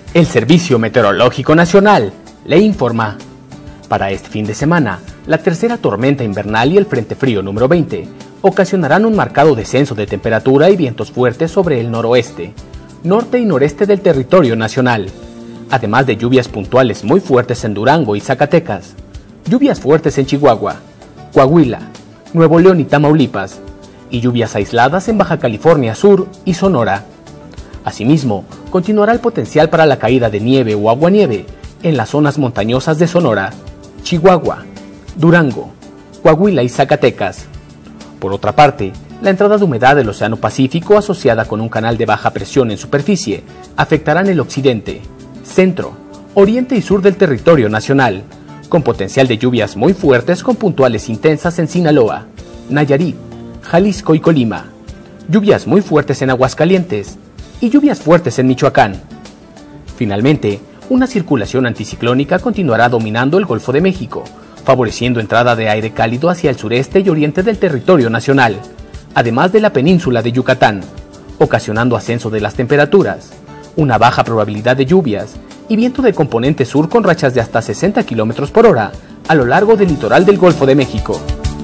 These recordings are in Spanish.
El Servicio Meteorológico Nacional le informa. Para este fin de semana, la tercera tormenta invernal y el Frente Frío número 20 ocasionarán un marcado descenso de temperatura y vientos fuertes sobre el noroeste, norte y noreste del territorio nacional, además de lluvias puntuales muy fuertes en Durango y Zacatecas, lluvias fuertes en Chihuahua, Coahuila, Nuevo León y Tamaulipas, y lluvias aisladas en Baja California Sur y Sonora. Asimismo, continuará el potencial para la caída de nieve o aguanieve en las zonas montañosas de Sonora, Chihuahua, Durango, Coahuila y Zacatecas. Por otra parte, la entrada de humedad del Océano Pacífico asociada con un canal de baja presión en superficie afectarán el occidente, centro, oriente y sur del territorio nacional, con potencial de lluvias muy fuertes con puntuales intensas en Sinaloa, Nayarit, Jalisco y Colima, lluvias muy fuertes en Aguascalientes y lluvias fuertes en Michoacán. Finalmente, una circulación anticiclónica continuará dominando el Golfo de México, favoreciendo entrada de aire cálido hacia el sureste y oriente del territorio nacional, además de la península de Yucatán, ocasionando ascenso de las temperaturas, una baja probabilidad de lluvias y viento de componente sur con rachas de hasta 60 km por hora a lo largo del litoral del Golfo de México.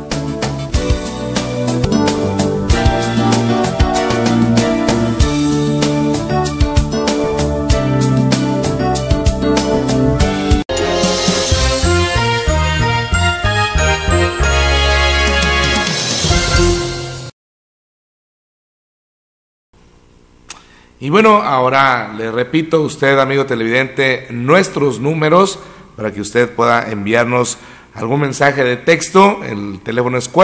Y bueno, ahora le repito a usted, amigo televidente, nuestros números para que usted pueda enviarnos algún mensaje de texto. El teléfono es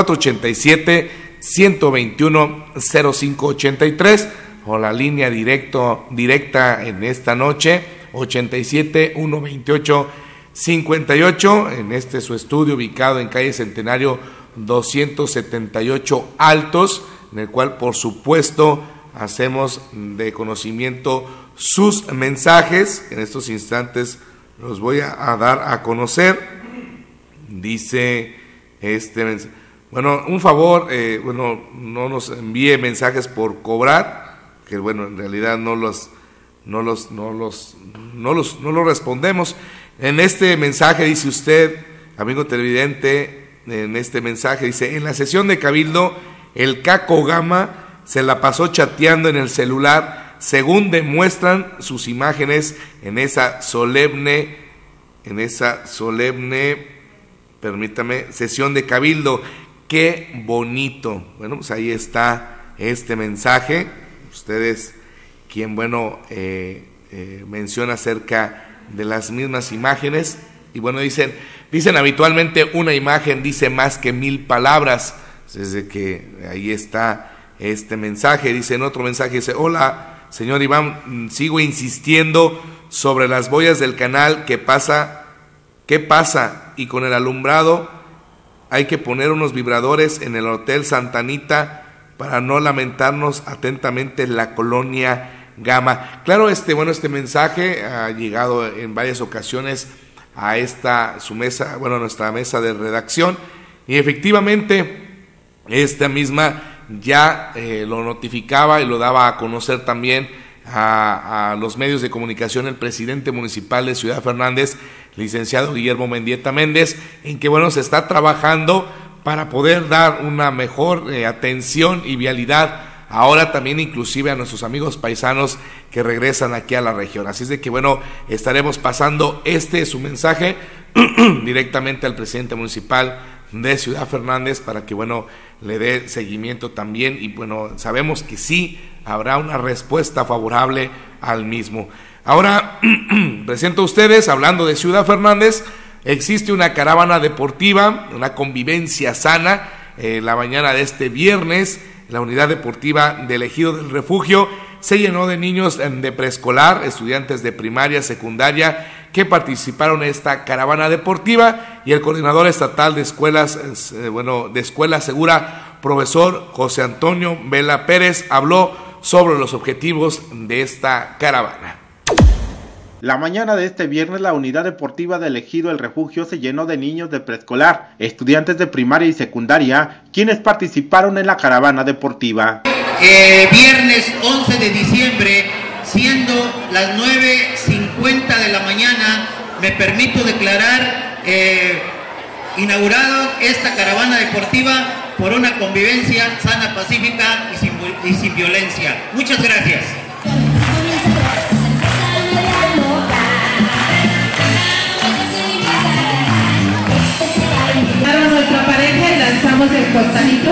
487-121-0583 o la línea directa en esta noche, 87-128-58, en este su estudio ubicado en calle Centenario 278 Altos, en el cual por supuesto hacemos de conocimiento sus mensajes. En estos instantes los voy a dar a conocer. Dice bueno, un favor, no nos envíe mensajes por cobrar, que bueno, en realidad no los respondemos. En este mensaje dice usted, amigo televidente, en este mensaje dice: en la sesión de Cabildo, el Caco Gama se la pasó chateando en el celular, según demuestran sus imágenes en esa solemne, permítame, sesión de Cabildo. ¡Qué bonito! Bueno, pues ahí está este mensaje. Ustedes, quien, bueno, menciona acerca de las mismas imágenes. Y bueno, dicen habitualmente una imagen dice más que 1000 palabras. Desde que ahí está este mensaje. Dice en otro mensaje, dice: hola, señor Iván, sigo insistiendo sobre las boyas del canal. ¿Qué pasa? Y con el alumbrado hay que poner unos vibradores en el Hotel Santa Anita para no lamentarnos. Atentamente, la colonia Gama. Claro, este mensaje ha llegado en varias ocasiones a nuestra mesa de redacción, y efectivamente esta misma ya lo notificaba y lo daba a conocer también a los medios de comunicación el presidente municipal de Ciudad Fernández, licenciado Guillermo Mendieta Méndez, en que bueno, se está trabajando para poder dar una mejor atención y vialidad ahora también inclusive a nuestros amigos paisanos que regresan aquí a la región. Así es de que bueno, estaremos pasando su mensaje directamente al presidente municipal de Ciudad Fernández para que bueno, le dé seguimiento también, y bueno, sabemos que sí habrá una respuesta favorable al mismo. Ahora presento a ustedes, hablando de Ciudad Fernández, existe una caravana deportiva, una convivencia sana. La mañana de este viernes, la unidad deportiva del Ejido del Refugio se llenó de niños de preescolar, estudiantes de primaria, secundaria, que participaron en esta caravana deportiva, y el coordinador estatal de escuelas, de Escuela Segura, profesor José Antonio Vela Pérez, habló sobre los objetivos de esta caravana. La mañana de este viernes, la unidad deportiva del Ejido El Refugio se llenó de niños de preescolar, estudiantes de primaria y secundaria, quienes participaron en la caravana deportiva. Viernes 11 de diciembre siendo las 9:50 de la mañana, me permito declarar inaugurado esta caravana deportiva por una convivencia sana, pacífica y sin violencia. Muchas gracias. A nuestra pareja y lanzamos el costalito.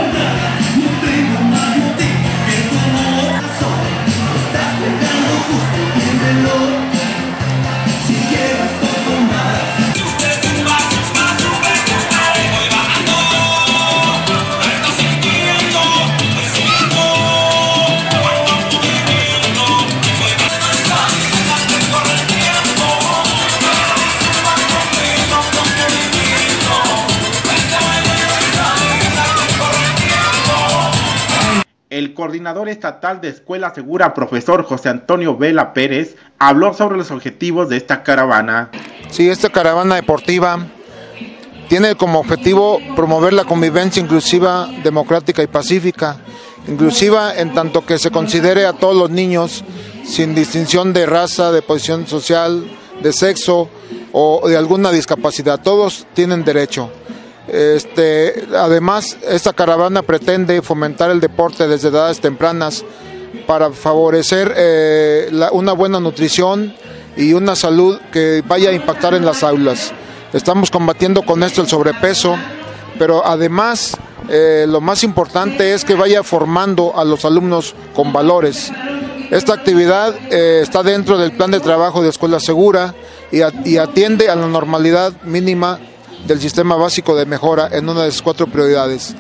El coordinador estatal de Escuela Segura, profesor José Antonio Vela Pérez, habló sobre los objetivos de esta caravana. Sí, esta caravana deportiva tiene como objetivo promover la convivencia inclusiva, democrática y pacífica, inclusiva en tanto que se considere a todos los niños sin distinción de raza, de posición social, de sexo o de alguna discapacidad. Todos tienen derecho. Además, esta caravana pretende fomentar el deporte desde edades tempranas para favorecer una buena nutrición y una salud que vaya a impactar en las aulas. Estamos combatiendo con esto el sobrepeso, pero además lo más importante es que vaya formando a los alumnos con valores. Esta actividad está dentro del plan de trabajo de Escuela Segura y atiende a la normalidad mínima del sistema básico de mejora en una de sus 4 prioridades.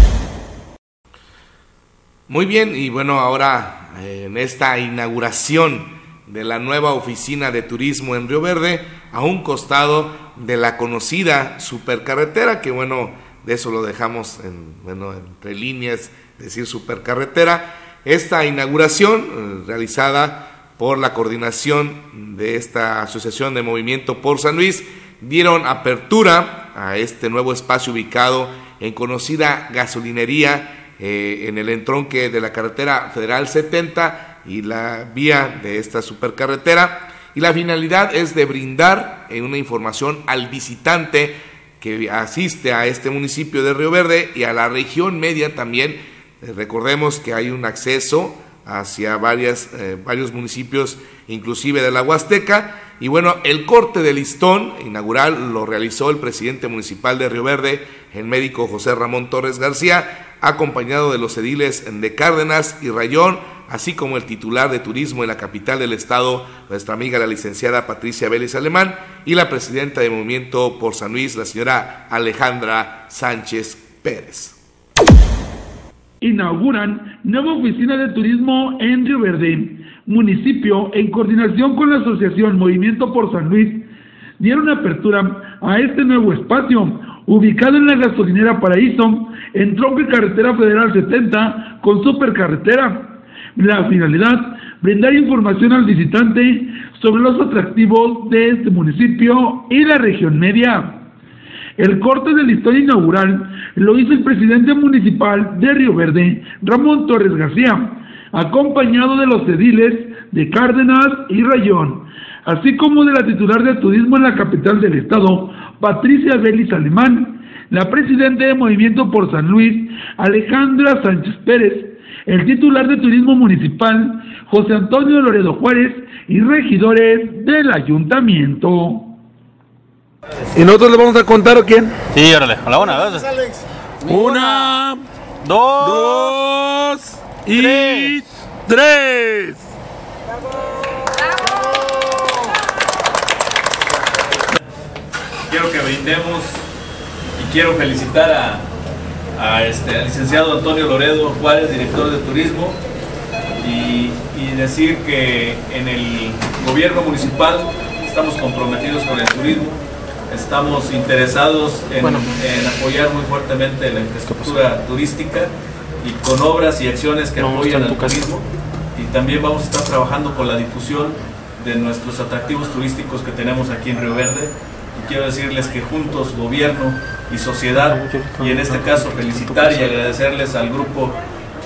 Muy bien, y bueno, ahora en esta inauguración de la nueva oficina de turismo en Río Verde, a un costado de la conocida supercarretera, que bueno, de eso lo dejamos entre líneas, decir supercarretera. Esta inauguración realizada por la coordinación de esta Asociación de Movimiento por San Luis, dieron apertura a este nuevo espacio ubicado en conocida gasolinería en el entronque de la carretera federal 70 y la vía de esta supercarretera, y la finalidad es de brindar una información al visitante que asiste a este municipio de Río Verde y a la región media también. Recordemos que hay un acceso hacia varios municipios, inclusive de la Huasteca. Y bueno, el corte de listón inaugural lo realizó el presidente municipal de Río Verde, el médico José Ramón Torres García, acompañado de los ediles de Cárdenas y Rayón, así como el titular de turismo en la capital del estado, nuestra amiga la licenciada Patricia Vélez Alemán, y la presidenta de Movimiento por San Luis, la señora Alejandra Sánchez Pérez. Inauguran nueva oficina de turismo en Río Verde. Municipio, en coordinación con la Asociación Movimiento por San Luis, dieron apertura a este nuevo espacio, ubicado en la gasolinera Paraíso, en tronque carretera federal 70 con supercarretera. La finalidad, brindar información al visitante sobre los atractivos de este municipio y la región media. El corte del listón inaugural lo hizo el presidente municipal de Río Verde, Ramón Torres García, acompañado de los ediles de Cárdenas y Rayón, así como de la titular de turismo en la capital del estado, Patricia Vélez Alemán, la presidenta de Movimiento por San Luis, Alejandra Sánchez Pérez, el titular de turismo municipal, José Antonio Loredo Juárez, y regidores del ayuntamiento. ¿Y nosotros le vamos a contar a quién? Sí, órale, a la una, ¿verdad? Una, dos y tres. Quiero que brindemos y quiero felicitar al licenciado Antonio Loredo Juárez, director de turismo, y decir que en el gobierno municipal estamos comprometidos con el turismo. Estamos interesados en apoyar muy fuertemente la infraestructura turística y con obras y acciones que apoyan al turismo, y también vamos a estar trabajando con la difusión de nuestros atractivos turísticos que tenemos aquí en Río Verde. Y quiero decirles que juntos, gobierno y sociedad, y en este caso felicitar y agradecerles al grupo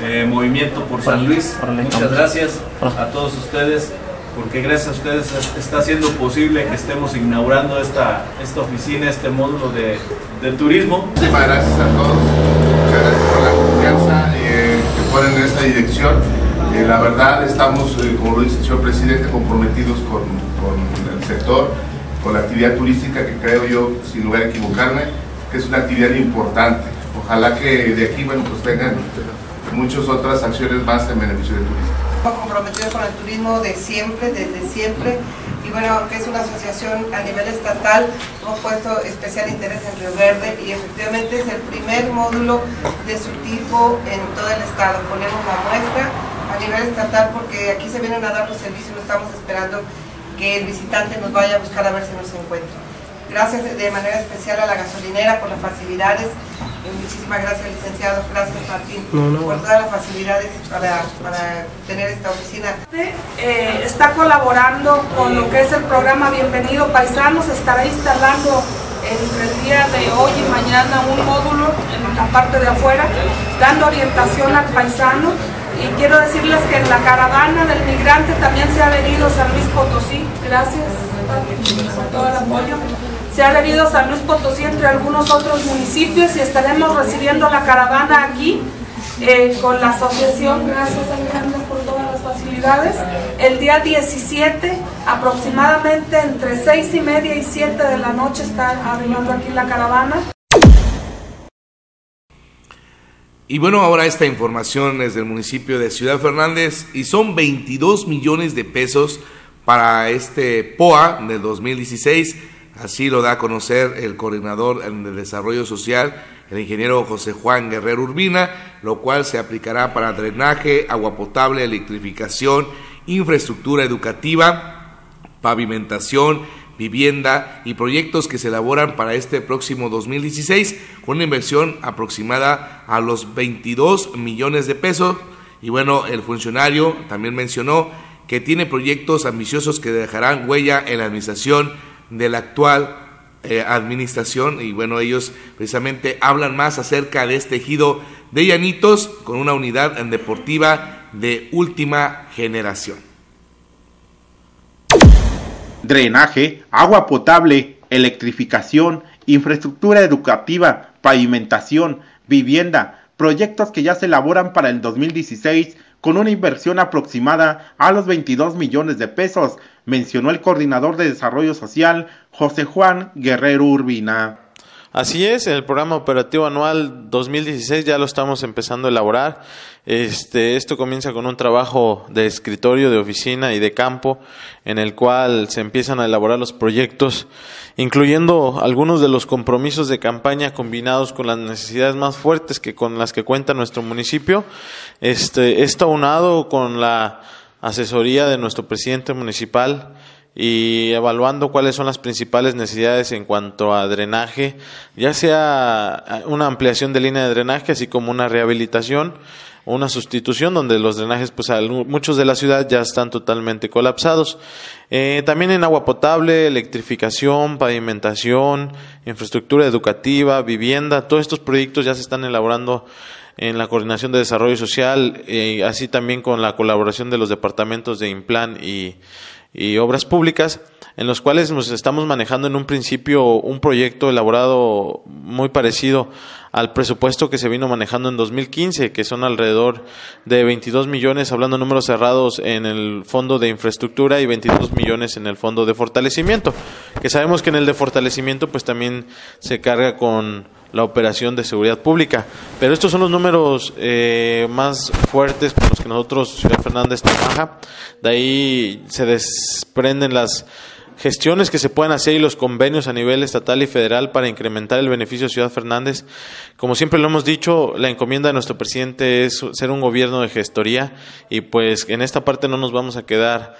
Movimiento por San Luis. Muchas gracias a todos ustedes, porque gracias a ustedes está siendo posible que estemos inaugurando esta oficina, este módulo de turismo. Muchísimas gracias a todos, muchas gracias por la confianza que ponen en esta dirección. La verdad estamos, como lo dice el señor presidente, comprometidos con el sector, con la actividad turística, que creo yo, sin lugar a equivocarme, que es una actividad importante. Ojalá que de aquí, bueno, pues vengan muchas otras acciones más en beneficio del turismo. Comprometido con el turismo de siempre, desde siempre, y bueno, aunque es una asociación a nivel estatal, hemos puesto especial interés en Río Verde y efectivamente es el primer módulo de su tipo en todo el estado. Ponemos la muestra a nivel estatal porque aquí se vienen a dar los servicios, no estamos esperando que el visitante nos vaya a buscar a ver si nos encuentra. Gracias de manera especial a la gasolinera por las facilidades. Muchísimas gracias, licenciado. Gracias, Martín, por todas las facilidades para tener esta oficina. Está colaborando con lo que es el programa Bienvenido Paisanos. Estará instalando entre el día de hoy y mañana un módulo en la parte de afuera, dando orientación al paisano. Y quiero decirles que en la caravana del migrante también se ha adherido San Luis Potosí. Gracias por todo el apoyo. Se ha adherido San Luis Potosí entre algunos otros municipios y estaremos recibiendo la caravana aquí con la asociación. Gracias, Alejandra, por todas las facilidades. El día 17, aproximadamente entre 6:30 y 7 de la noche, está arribando aquí la caravana. Y bueno, ahora esta información es del municipio de Ciudad Fernández y son 22 millones de pesos para este POA del 2016. Así lo da a conocer el coordinador de Desarrollo Social, el ingeniero José Juan Guerrero Urbina, lo cual se aplicará para drenaje, agua potable, electrificación, infraestructura educativa, pavimentación, vivienda y proyectos que se elaboran para este próximo 2016 con una inversión aproximada a los 22 millones de pesos. Y bueno, el funcionario también mencionó que tiene proyectos ambiciosos que dejarán huella en la administración de la actual administración, y bueno, ellos precisamente hablan más acerca de este ejido de Llanitos con una unidad deportiva de última generación. Drenaje, agua potable, electrificación, infraestructura educativa, pavimentación, vivienda, proyectos que ya se elaboran para el 2016 con una inversión aproximada a los 22 millones de pesos, mencionó el coordinador de Desarrollo Social, José Juan Guerrero Urbina. Así es, el programa operativo anual 2016 ya lo estamos empezando a elaborar. Esto comienza con un trabajo de escritorio, de oficina y de campo, en el cual se empiezan a elaborar los proyectos, incluyendo algunos de los compromisos de campaña combinados con las necesidades más fuertes con las que cuenta nuestro municipio. Esto aunado con la asesoría de nuestro presidente municipal y evaluando cuáles son las principales necesidades en cuanto a drenaje, ya sea una ampliación de línea de drenaje, así como una rehabilitación, una sustitución, donde los drenajes, pues muchos de la ciudad ya están totalmente colapsados. También en agua potable, electrificación, pavimentación, infraestructura educativa, vivienda, todos estos proyectos ya se están elaborando en la Coordinación de Desarrollo Social, así también con la colaboración de los departamentos de Implan y Obras Públicas, en los cuales nos estamos manejando en un principio un proyecto elaborado muy parecido al presupuesto que se vino manejando en 2015, que son alrededor de 22 millones, hablando números cerrados, en el fondo de infraestructura y 22 millones en el fondo de fortalecimiento, que sabemos que en el de fortalecimiento pues también se carga con la operación de seguridad pública, pero estos son los números más fuertes con los que nosotros, Ciudad Fernández, trabaja. De ahí se desprenden las gestiones que se pueden hacer y los convenios a nivel estatal y federal para incrementar el beneficio de Ciudad Fernández. Como siempre lo hemos dicho, la encomienda de nuestro presidente es ser un gobierno de gestoría, y pues en esta parte no nos vamos a quedar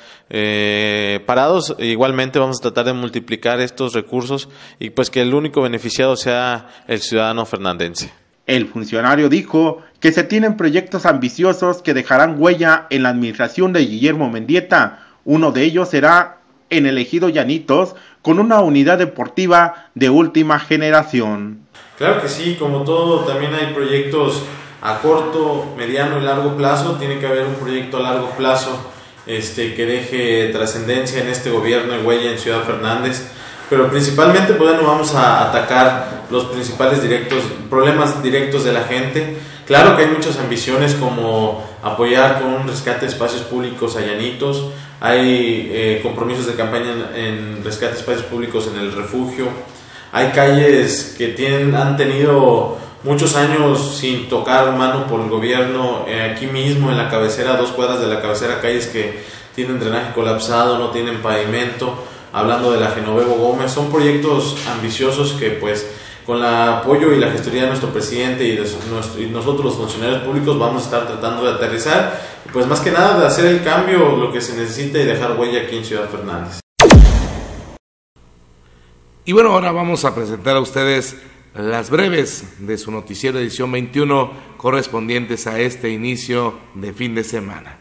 parados. Igualmente vamos a tratar de multiplicar estos recursos y pues que el único beneficiado sea el ciudadano fernandense. El funcionario dijo que se tienen proyectos ambiciosos que dejarán huella en la administración de Guillermo Mendieta. Uno de ellos será en el ejido Llanitos, con una unidad deportiva de última generación. Claro que sí, como todo, también hay proyectos a corto, mediano y largo plazo. Tiene que haber un proyecto a largo plazo que deje trascendencia en este gobierno y huella en Ciudad Fernández, pero principalmente pues, bueno, vamos a atacar los principales problemas directos de la gente. Claro que hay muchas ambiciones como apoyar con un rescate de espacios públicos a Llanitos, hay compromisos de campaña en rescate de espacios públicos en el refugio, hay calles que han tenido muchos años sin tocar mano por el gobierno, aquí mismo en la cabecera, 2 cuadras de la cabecera, calles que tienen drenaje colapsado, no tienen pavimento, hablando de la Genovevo Gómez. Son proyectos ambiciosos que pues con el apoyo y la gestoría de nuestro presidente y nosotros los funcionarios públicos vamos a estar tratando de aterrizar, pues más que nada de hacer el cambio, lo que se necesita y dejar huella aquí en Ciudad Fernández. Y bueno, ahora vamos a presentar a ustedes las breves de su noticiero edición 21 correspondientes a este inicio de fin de semana.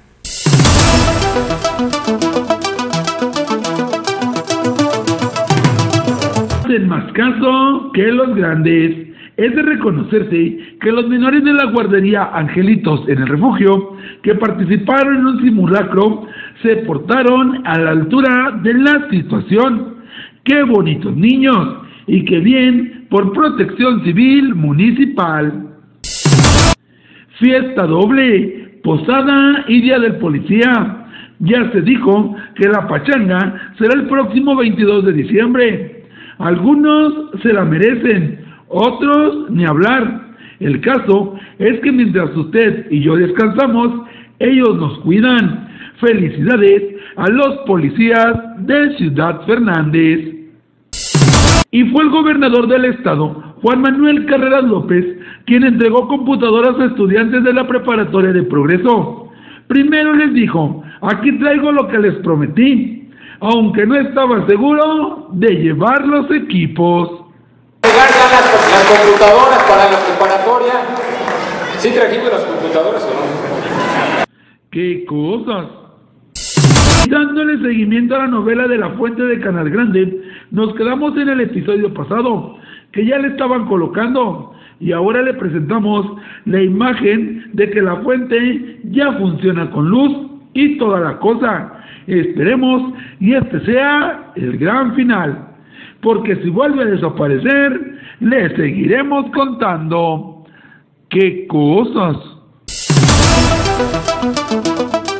Hacen más caso que los grandes. Es de reconocerse que los menores de la guardería Angelitos en el refugio que participaron en un simulacro se portaron a la altura de la situación. ¡Qué bonitos niños! Y qué bien por Protección Civil Municipal. Fiesta doble, posada y Día del Policía. Ya se dijo que la pachanga será el próximo 22 de diciembre. Algunos se la merecen, otros ni hablar. El caso es que mientras usted y yo descansamos, ellos nos cuidan. Felicidades a los policías de Ciudad Fernández. Y fue el gobernador del estado, Juan Manuel Carreras López, quien entregó computadoras a estudiantes de la preparatoria de Progreso. Primero les dijo, aquí traigo lo que les prometí, aunque no estaba seguro de llevar los equipos. ¿Llegar ya las computadoras para la preparatoria? ¿Sí trajimos las computadoras o no? ¡Qué cosas! Dándole seguimiento a la novela de La Fuente de Canal Grande, nos quedamos en el episodio pasado, que ya le estaban colocando, y ahora le presentamos la imagen de que La Fuente ya funciona con luz y toda la cosa. Esperemos y este sea el gran final, porque si vuelve a desaparecer, le seguiremos contando. ¡Qué cosas!